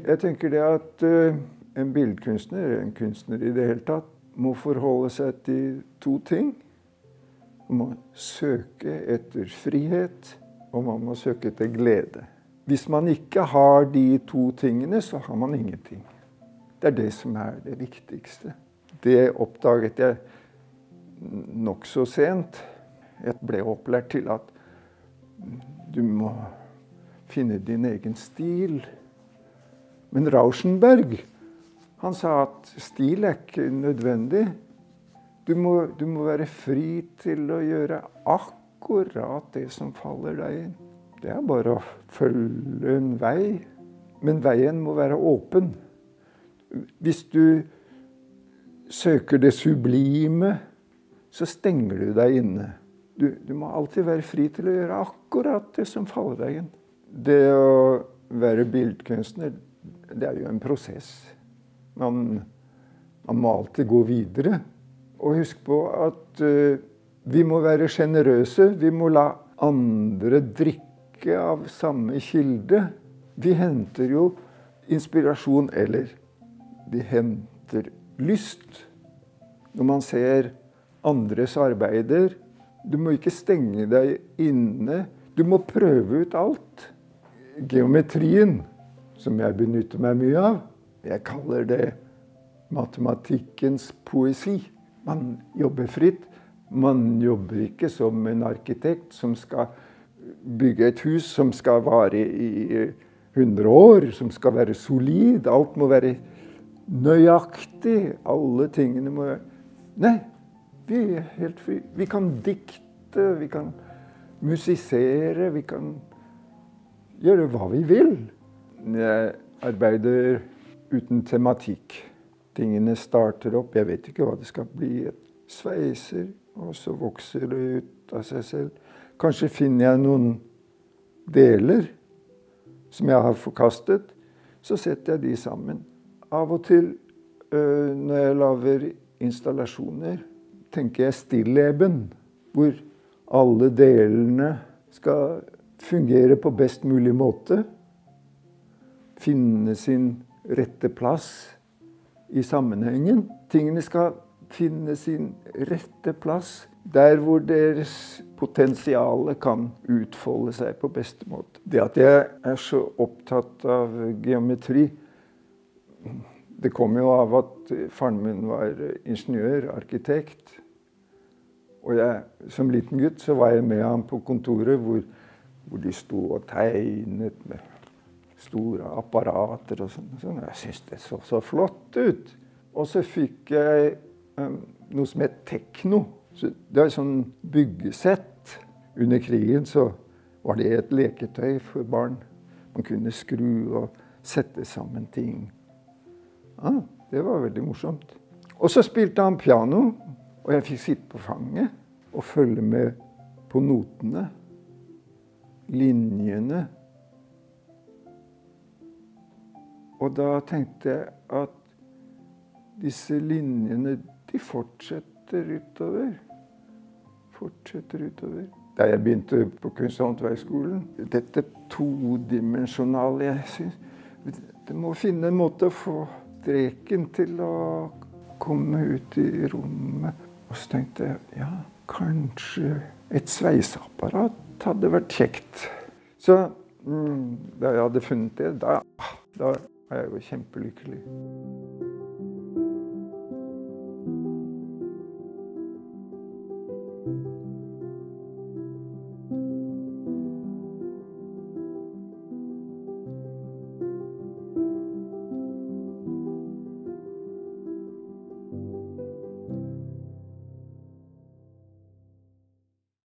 Jeg tenker det at en billedkunstner, en kunstner i det hele tatt, må forholde seg til to ting. Man må søke etter frihet, og man må søke etter glede. Hvis man ikke har de to tingene, så har man ingenting. Det er det som er det viktigste. Det oppdaget jeg nok så sent. Jeg ble opplært til at du må finne din egen stil. Men Rauschenberg, han sa at stil er ikke nødvendig. Du må være fri til å gjøre akkurat det som faller deg inn. Det er bare å følge en vei, men veien må være åpen. Hvis du søker det sublime, så stenger du deg inne. Du må alltid være fri til å gjøre akkurat det som faller deg inn. Det å være bildkunstner, det er jo en prosess. Man må alltid gå videre. Og husk på at vi må være generøse. Vi må la andre drikke av samme kilde. Vi henter jo inspirasjon, eller vi henter lyst. Når man ser andres arbeider, du må ikke stenge deg inne. Du må prøve ut alt. Geometrien, som jeg benytter meg mye av, jeg kaller det matematikkens poesi. Man jobber fritt. Man jobber ikke som en arkitekt som skal bygge et hus som skal vare i 100 år, som skal være solid. Alt må være nøyaktig. Alle tingene må være... Nei, vi er helt fri. Vi kan dikte, vi kan musisere, vi kan gjøre hva vi vil. Jeg arbeider uten tematikk. Tingene starter opp, jeg vet ikke hva det skal bli. Sveiser, og så vokser det ut av seg selv. Kanskje finner jeg noen deler som jeg har forkastet, så setter jeg de sammen. Av og til, når jeg lager installasjoner, tenker jeg stilleben, hvor alle delene skal fungere på best mulig måte, finne sin rette plass i sammenhengen. Tingene skal finne sin rette plass der hvor deres potensiale kan utfolde seg på beste måte. Det at jeg er så opptatt av geometri, det kom jo av at faren min var ingeniør, arkitekt. Og som liten gutt så var jeg med ham på kontoret hvor de sto og tegnet med store apparater og sånn. Jeg synes det så flott ut. Og så fikk jeg noe som het tekno. Så det var sånn byggesett. Under krigen så var det et leketøy for barn. Man kunne skru og sette sammen ting. Ja, det var veldig morsomt. Og så spilte han piano, og jeg fikk sitte på fanget og følge med på notene, linjene. Og da tenkte jeg at disse linjene, de fortsetter utover. Da jeg begynte på Kunst- og håndverksskolen, dette todimensjonale, jeg synes, det må finne en måte å få streken til å komme ut i rommet. Og så tenkte jeg, ja, kanskje et sveiseapparat hadde vært kjekt. Så da jeg hadde funnet det, da er jeg jo kjempelykkelig.